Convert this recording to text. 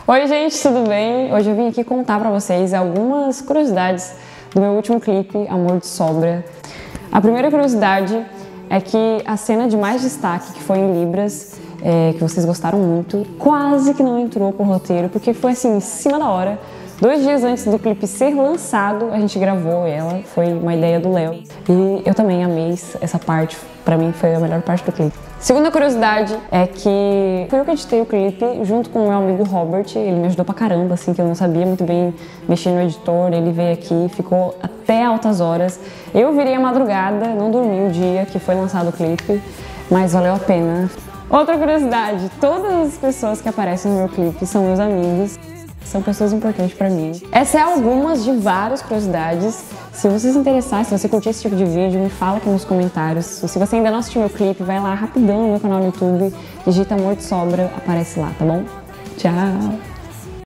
Oi gente, tudo bem? Hoje eu vim aqui contar pra vocês algumas curiosidades do meu último clipe, Amor de Sobra. A primeira curiosidade é que a cena de mais destaque, que foi em Libras, que vocês gostaram muito, quase que não entrou pro roteiro, porque foi assim, em cima da hora. 2 dias antes do clipe ser lançado, a gente gravou ela, foi uma ideia do Léo. E eu também amei essa parte, pra mim foi a melhor parte do clipe. Segunda curiosidade é que foi eu que editei o clipe junto com o meu amigo Robert, ele me ajudou pra caramba, assim, que eu não sabia muito bem mexer no editor, ele veio aqui, ficou até altas horas. Eu virei a madrugada, não dormi o dia que foi lançado o clipe, mas valeu a pena. Outra curiosidade, todas as pessoas que aparecem no meu clipe são meus amigos. São pessoas importantes pra mim. Essa é algumas de várias curiosidades. Se você se interessar, se você curtir esse tipo de vídeo, me fala aqui nos comentários. Se você ainda não assistiu meu clipe, vai lá rapidão no meu canal no YouTube, digita Amor de Sobra, aparece lá, tá bom? Tchau!